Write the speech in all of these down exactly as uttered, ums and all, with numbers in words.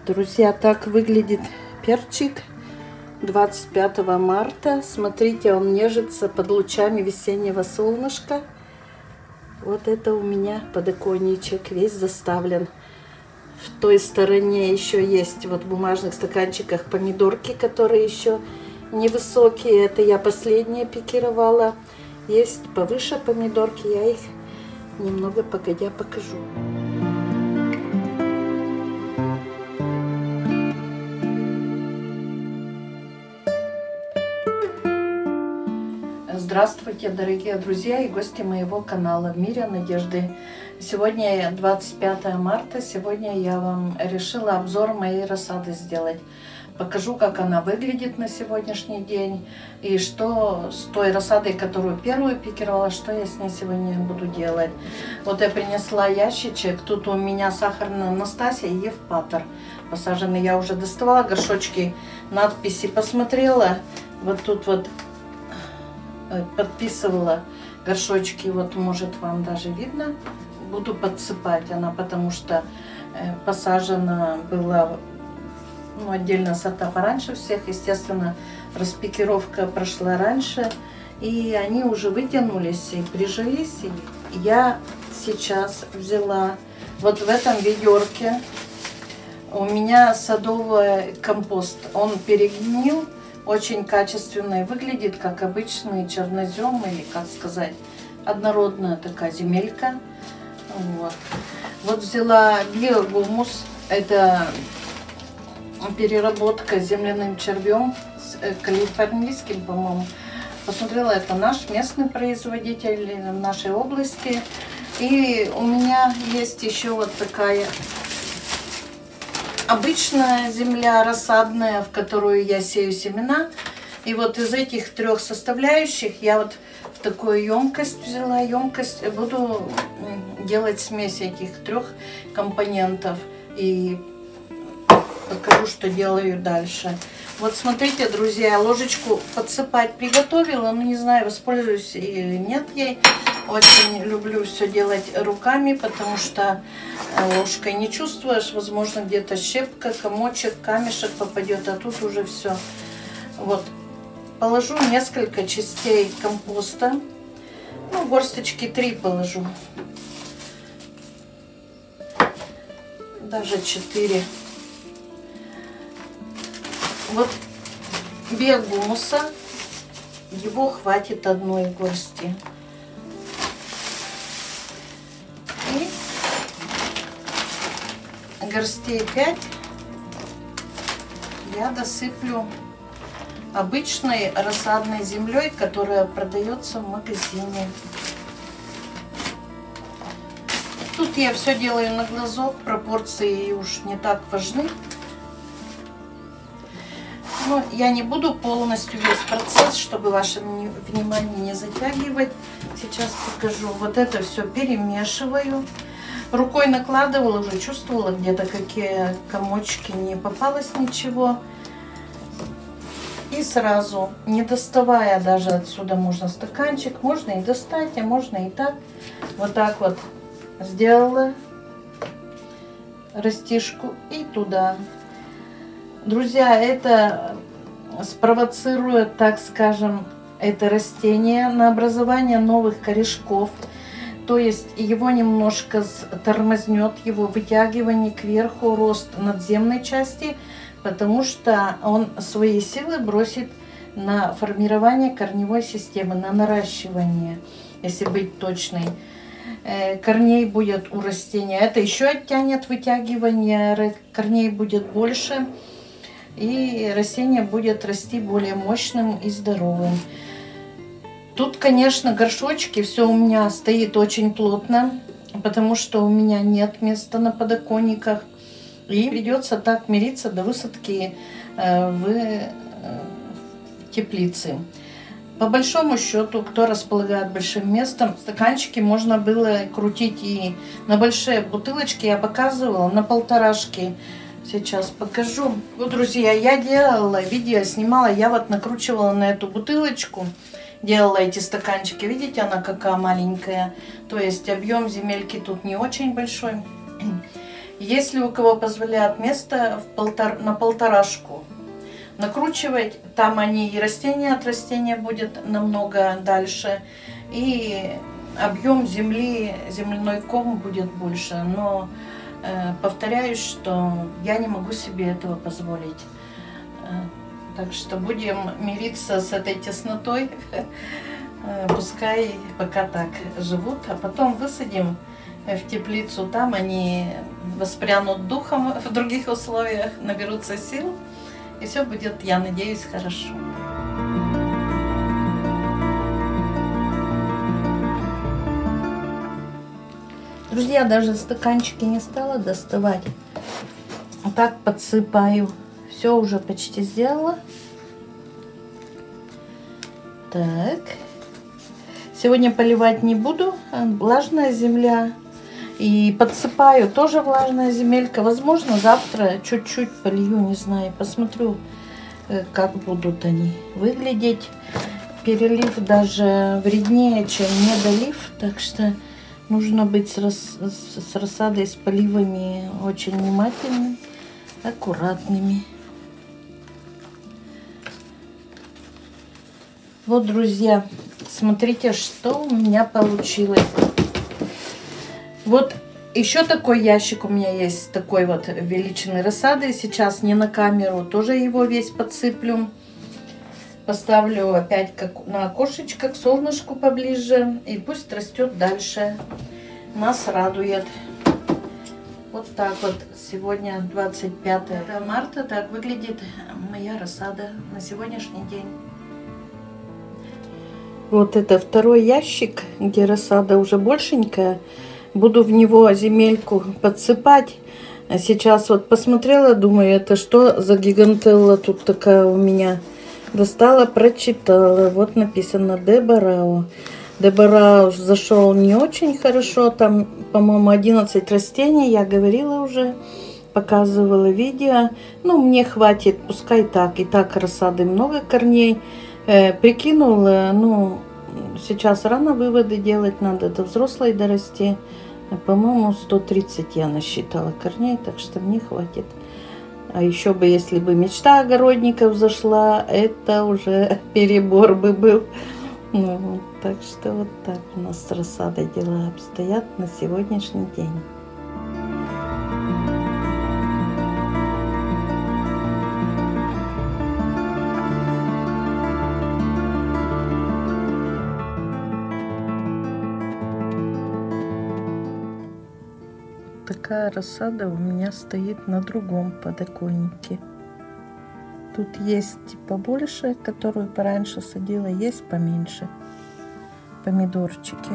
Друзья, так выглядит перчик двадцать пятого марта. Смотрите, он нежится под лучами весеннего солнышка. Вот это у меня подоконничек весь заставлен. В той стороне еще есть вот в бумажных стаканчиках помидорки, которые еще невысокие. Это я последние пикировала. Есть повыше помидорки, я их немного погодя покажу. Здравствуйте, дорогие друзья и гости моего канала «В мире надежды». Сегодня двадцать пятое марта. Сегодня я вам решила обзор моей рассады сделать. Покажу, как она выглядит на сегодняшний день и что с той рассадой, которую первую пикировала, что я с ней сегодня буду делать. Вот я принесла ящичек. Тут у меня сахарная Настасья и Евпатор посажены. Я уже доставала горшочки, надписи посмотрела. Вот тут вот подписывала горшочки, вот может вам даже видно. Буду подсыпать она, потому что посажена была, ну, отдельно сорта пораньше всех, естественно, распикировка прошла раньше, и они уже вытянулись и прижились. И я сейчас взяла вот в этом ведерке, у меня садовый компост, он перегнил. Очень качественный, выглядит как обычный чернозем, или, как сказать, однородная такая земелька. Вот, вот взяла биогумус, это переработка с земляным червем, с калифорнийским, по-моему. Посмотрела, это наш местный производитель в нашей области. И у меня есть еще вот такая обычная земля рассадная, в которую я сею семена. И вот из этих трех составляющих я вот в такую емкость взяла. Емкость буду делать смесь этих трех компонентов. И покажу, что делаю дальше. Вот смотрите, друзья, ложечку подсыпать приготовила. Ну, не знаю, воспользуюсь или нет ей. Очень люблю все делать руками, потому что ложкой не чувствуешь. Возможно, где-то щепка, комочек, камешек попадет, а тут уже все. Вот. Положу несколько частей компоста. Ну, горсточки три положу. Даже четыре. Вот биогумуса. Его хватит одной горсти. Горстей пять я досыплю обычной рассадной землей, которая продается в магазине. Тут я все делаю на глазок, пропорции уж не так важны. Но я не буду полностью весь процесс, чтобы ваше внимание не затягивать. Сейчас покажу. Вот это все перемешиваю. Рукой накладывала, уже чувствовала где-то какие комочки, не попалось ничего. И сразу, не доставая даже отсюда, можно стаканчик, можно и достать, а можно и так. Вот так вот сделала растишку и туда. Друзья, это спровоцирует, так скажем, это растение на образование новых корешков. То есть его немножко тормознет, его вытягивание кверху, рост надземной части, потому что он свои силы бросит на формирование корневой системы, на наращивание, если быть точной. Корней будет у растения. Это еще оттянет вытягивание, корней будет больше, и растение будет расти более мощным и здоровым. Тут, конечно, горшочки, все у меня стоит очень плотно, потому что у меня нет места на подоконниках. И придется так мириться до высадки э, в э, теплице. По большому счету, кто располагает большим местом, стаканчики можно было крутить и на большие бутылочки. Я показывала на полторашки. Сейчас покажу. Вот, друзья, я делала видео, снимала, я вот накручивала на эту бутылочку. Делала эти стаканчики, видите, она какая маленькая, то есть объем земельки тут не очень большой. Если у кого позволяет место в полтор, на полторашку накручивать, там они и растения от растения будет намного дальше, и объем земли, земляной ком будет больше. Но э, повторяюсь, что я не могу себе этого позволить. Э, так что будем мириться с этой теснотой. Пускай пока так живут, а потом высадим в теплицу. Там они воспрянут духом в других условиях, наберутся сил, и все будет, я надеюсь, хорошо. Друзья, даже стаканчики не стала доставать. Вот так подсыпаю. Все уже почти сделала. Так. Сегодня поливать не буду. Влажная земля. И подсыпаю тоже влажная земелька. Возможно, завтра чуть-чуть полью, не знаю. Посмотрю, как будут они выглядеть. Перелив даже вреднее, чем недолив. Так что нужно быть с, рас... с рассадой, с поливами очень внимательными, аккуратными. Вот, друзья, смотрите, что у меня получилось. Вот еще такой ящик у меня есть, такой вот величины рассады. Сейчас не на камеру, тоже его весь подсыплю. Поставлю опять как на окошечко к солнышку поближе. И пусть растет дальше. Нас радует. Вот так вот. Сегодня двадцать пятое марта. Так выглядит моя рассада на сегодняшний день. Вот это второй ящик, где рассада уже большенькая. Буду в него земельку подсыпать. Сейчас вот посмотрела, думаю, это что за гигантелла тут такая у меня. Достала, прочитала. Вот написано Дебарао. Дебарао зашел не очень хорошо. Там, по-моему, одиннадцать растений. Я говорила уже, показывала видео. Ну, мне хватит, пускай так. И так рассады много корней. Э, прикинула, ну, сейчас рано выводы делать надо. До взрослой дорасти. По-моему, сто тридцать я насчитала корней, так что мне хватит. А еще бы, если бы мечта огородников зашла, это уже перебор бы был. Ну, так что вот так у нас с рассадой дела обстоят на сегодняшний день. Такая рассада у меня стоит на другом подоконнике. Тут есть побольше, которую пораньше садила, есть поменьше. Помидорчики.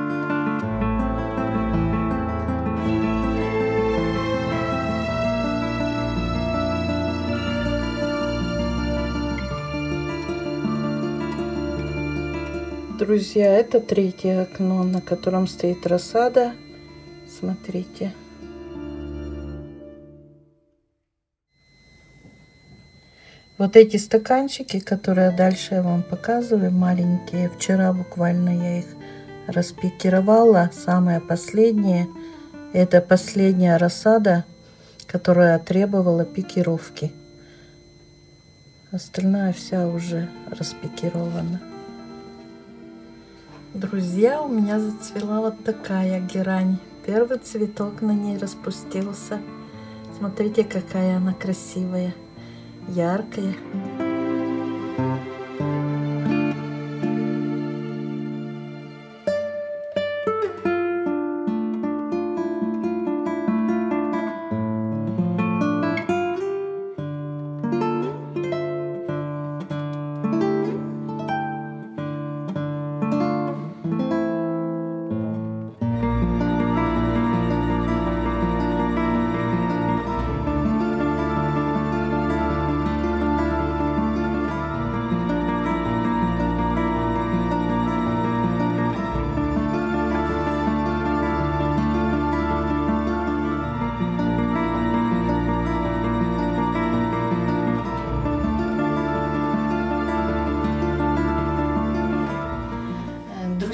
Друзья, это третье окно, на котором стоит рассада. Смотрите. Вот эти стаканчики, которые дальше я вам показываю, маленькие. Вчера буквально я их распикировала. Самое последнее. Это последняя рассада, которая требовала пикировки. Остальная вся уже распикирована. Друзья, у меня зацвела вот такая герань. Первый цветок на ней распустился. Смотрите, какая она красивая. Яркая.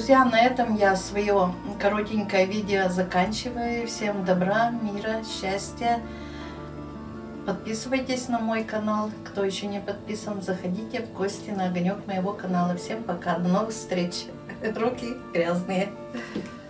друзья, на этом я свое коротенькое видео заканчиваю. Всем добра, мира, счастья. Подписывайтесь на мой канал. Кто еще не подписан, заходите в гости на огонек моего канала. Всем пока, до новых встреч. Руки грязные.